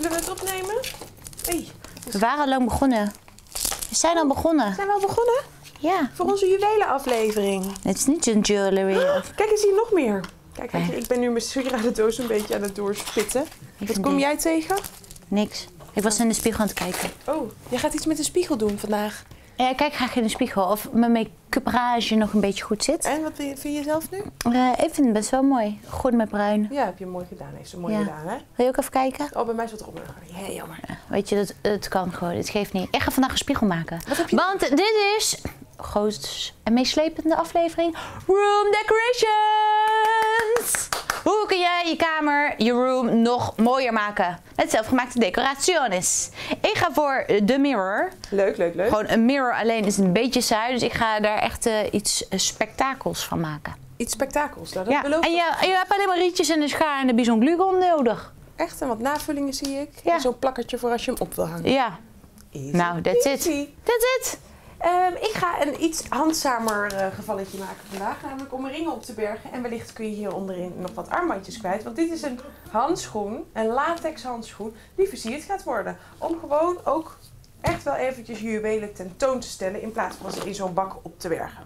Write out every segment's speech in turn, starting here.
Zullen we het opnemen? Hey, We waren al lang begonnen. We zijn al begonnen. zijn we al begonnen? Ja. Voor onze juwelenaflevering. Het is niet een jewelry. Kijk eens hier nog meer. Kijk, ik ben nu mijn sieradendoos een beetje aan het doorspitten. Wat kom jij tegen? Niks. Ik was in de spiegel aan het kijken. Oh, jij gaat iets met de spiegel doen vandaag. Ja, ik kijk graag in de spiegel of mijn make-uprage nog een beetje goed zit. En wat vind je zelf nu? Ik vind het best wel mooi. Groen met bruin. Ja, heb je mooi gedaan. Heeft ze mooi gedaan, hè? Wil je ook even kijken? Oh, bij mij is wat erop. Ja, jammer. Weet je, het kan gewoon. Het geeft niet. Ik ga vandaag een spiegel maken. Wat heb je? Want dit is grootste en meeslepende aflevering Room Decorations. Hoe kun jij je kamer, je room nog mooier maken? Met zelfgemaakte decoraties. Ik ga voor de mirror. Leuk, leuk, leuk. Gewoon een mirror alleen is een beetje saai. Dus ik ga daar echt iets spektakels van maken. Iets spektakels. Nou, dat Ja. belooft En je hebt alleen maar rietjes en een schaar en de bison glugon nodig. echt. En wat navullingen zie ik. Ja. En zo'n plakkertje voor als je hem op wil hangen. Ja. Easy Nou, that's it. peasy. That's it. Ik ga een iets handzamer gevalletje maken vandaag. Namelijk om ringen op te bergen. En wellicht kun je hier onderin nog wat armbandjes kwijt. Want dit is een handschoen, een latex handschoen, die versierd gaat worden. Om gewoon ook echt wel eventjes je juwelen tentoon te stellen. In plaats van ze in zo'n bak op te bergen.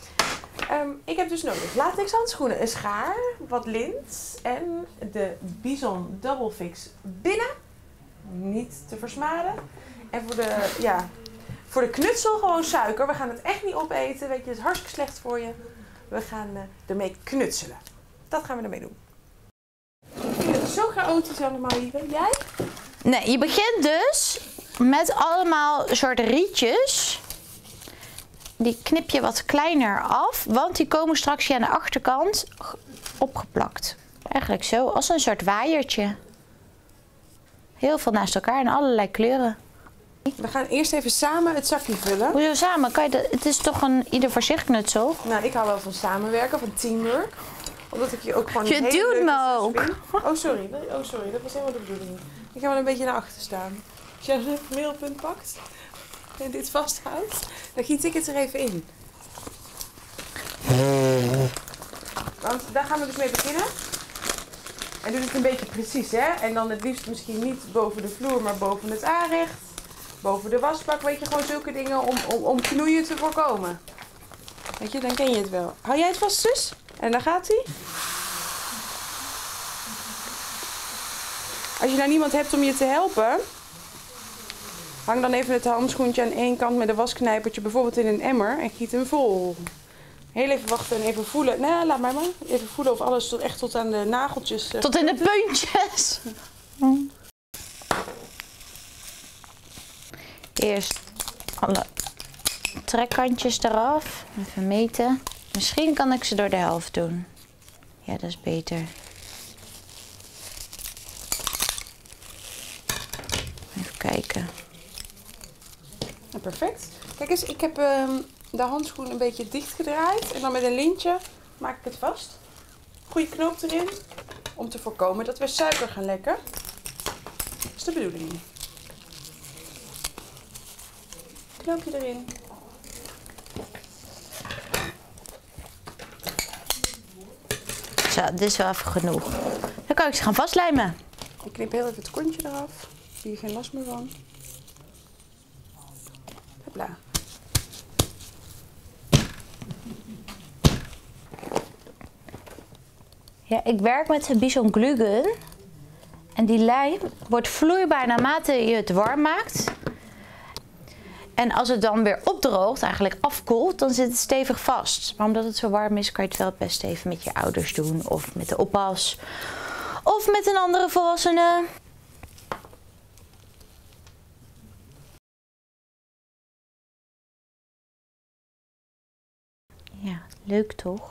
Ik heb dus nodig latex handschoenen, een schaar, wat lint en de Bison Double Fix binnen. Niet te versmaden. En voor de knutsel gewoon suiker. We gaan het echt niet opeten. Weet je, het is hartstikke slecht voor je. We gaan ermee knutselen. Dat gaan we ermee doen. Ik vind het zo chaotisch allemaal hier. Jij? Nee, je begint dus met allemaal soort rietjes. Die knip je wat kleiner af, want die komen straks hier aan de achterkant opgeplakt. Eigenlijk zo, als een soort waaiertje. Heel veel naast elkaar in allerlei kleuren. We gaan eerst even samen het zakje vullen. Hoezo samen? Het is toch een ieder voor zich knutsel? Nou, ik hou wel van samenwerken, van teamwork. Omdat ik je ook gewoon Je een hele duwt leuke me zus ook. vind. Oh, sorry. Dat was helemaal de bedoeling niet. Ik ga wel een beetje naar achter staan. Als jij een middelpunt pakt en dit vasthoudt, dan giet ik het er even in. Want daar gaan we dus mee beginnen. En doe het een beetje precies, hè. En dan het liefst misschien niet boven de vloer, maar boven het aanrecht. Boven de wasbak, weet je, gewoon zulke dingen om knoeien te voorkomen. Weet je, dan ken je het wel. Hou jij het vast, zus? En dan gaat hij. Als je nou niemand hebt om je te helpen, hang dan even het handschoentje aan één kant met een wasknijpertje bijvoorbeeld in een emmer en giet hem vol. Heel even wachten en even voelen. Nee, laat maar. Even voelen of alles echt tot aan de nageltjes. Tot in de puntjes. Eerst alle trekkantjes eraf. Even meten. Misschien kan ik ze door de helft doen. Ja, dat is beter. Even kijken. Ja, perfect. Kijk eens, ik heb de handschoen een beetje dicht gedraaid. En dan met een lintje maak ik het vast. Goede knoop erin. Om te voorkomen dat we suiker gaan lekken. Dat is de bedoeling. Knoopje erin. Zo, dit is wel even genoeg. Dan kan ik ze gaan vastlijmen. Ik knip heel even het kontje eraf. Zie je geen last meer van. Hopla. Ja, ik werk met de Bison Glugon. En die lijm wordt vloeibaar naarmate je het warm maakt. En als het dan weer opdroogt, eigenlijk afkoelt, dan zit het stevig vast. Maar omdat het zo warm is, kan je het wel het best even met je ouders doen. Of met de oppas. Of met een andere volwassene. Ja, leuk toch?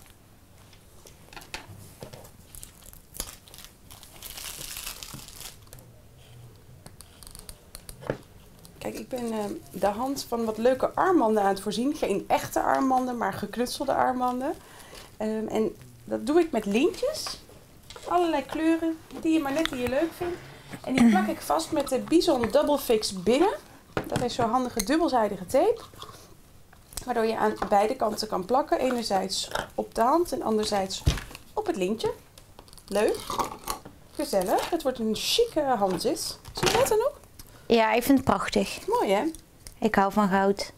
Kijk, ik ben de hand van wat leuke armbanden aan het voorzien. Geen echte armbanden, maar geknutselde armbanden. En dat doe ik met lintjes. Allerlei kleuren, die je maar net die je leuk vindt. En die plak ik vast met de Bison Double Fix binnen. Dat is zo'n handige dubbelzijdige tape. Waardoor je aan beide kanten kan plakken. Enerzijds op de hand en anderzijds op het lintje. Leuk. gezellig. Het wordt een chique handzit. Zie je dat dan ook? Ja, ik vind het prachtig. Mooi hè? Ik hou van goud.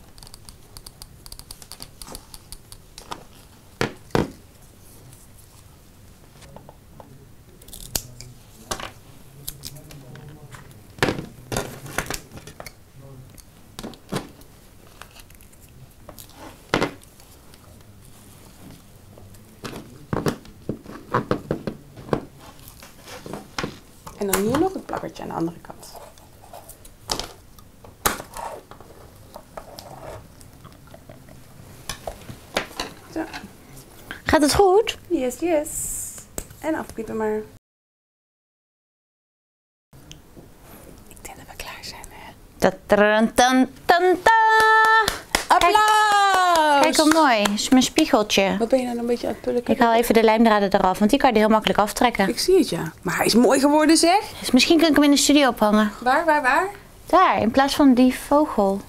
En dan hier nog het plakkertje aan de andere kant. Zo. Gaat het goed? Yes, yes. En afknippen maar. Ik denk dat we klaar zijn, hè? Ta-ta-ta-ta-ta. Applaus! Kijk hoe mooi. Dat is mijn spiegeltje. Wat ben je nou een beetje aan het pulken? Ik haal even de lijmdraden eraf, want die kan je er heel makkelijk aftrekken. Ik zie het, ja. Maar hij is mooi geworden, zeg. Dus misschien kan ik hem in de studio ophangen. Waar? Daar, in plaats van die vogel.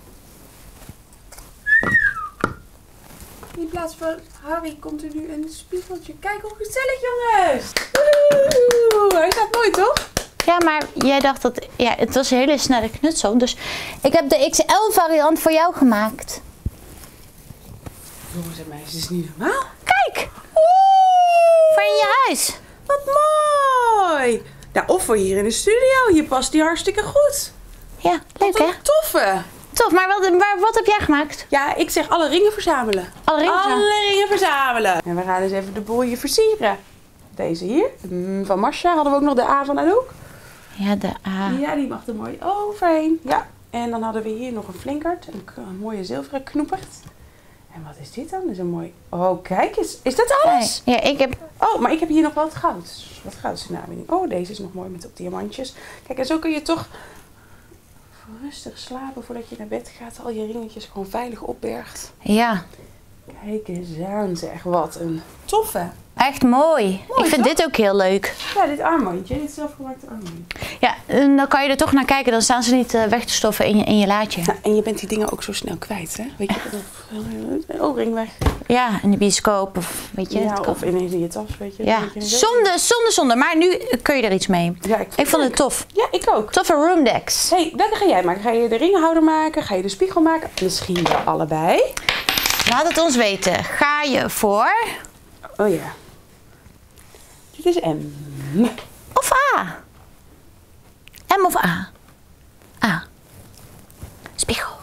In plaats van Harry komt er nu een spiegeltje. Kijk hoe gezellig, jongens! Woehoe! Hij staat mooi, toch? Ja, maar jij dacht dat... Ja, het was een hele snelle knutsel. Dus ik heb de XL variant voor jou gemaakt. Jongens en meisjes, dit is niet normaal. Kijk! Voor in je huis. Wat mooi! Nou, of voor hier in de studio. Hier past die hartstikke goed. Ja, leuk hè? Toffe! Tof, maar wat heb jij gemaakt? Ja, ik zeg alle ringen verzamelen. Alle ringen verzamelen? Alle ringen verzamelen. En we gaan eens even de boel hier versieren. Deze hier, van Masha, hadden we ook nog de A van Anouk. Ja, de A. Ja, die mag er mooi overheen. Ja, en dan hadden we hier nog een flinkert. Een mooie zilveren knoepert. En wat is dit dan? Dat is een mooi... Oh, kijk eens. Is dat alles? Ja, ik heb... Oh, maar ik heb hier nog wat goud. Wat goud is nou? Oh, deze is nog mooi met op diamantjes. Kijk, en zo kun je toch rustig slapen voordat je naar bed gaat. Al je ringetjes gewoon veilig opbergt. Ja. Kijk eens aan, zeg. Wat een toffe. Echt mooi. Mooi, Ik vind toch? dit ook heel leuk. Ja, dit armbandje. Dit zelfgemaakte armbandje. Ja, en dan kan je er toch naar kijken. Dan staan ze niet weg te stoffen in je laadje. Nou, en je bent die dingen ook zo snel kwijt, hè? Weet je, ring weg. Ja, in de bioscoop of weet je. Ja, het kan. of in je tas, weet je. Ja, weet je zonde. Maar nu kun je er iets mee. Ja, Ik vond het tof. Ja, ik ook. Toffe room decks. Hey, welke ga jij maken? Ga je de ringenhouder maken? Ga je de spiegel maken? Misschien wel allebei. Laat het ons weten. Ga je voor... Oh ja. Dit is M. Of A? M of A? A. Spiegel.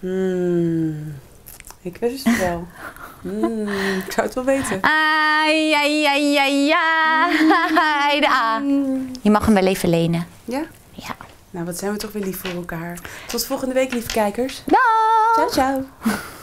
Ik wist het wel. Ik zou het wel weten. Ja. De A. Je mag hem wel even lenen. Ja? Ja. Nou, wat zijn we toch weer lief voor elkaar. Tot volgende week, lieve kijkers. Dag! Ciao, ciao.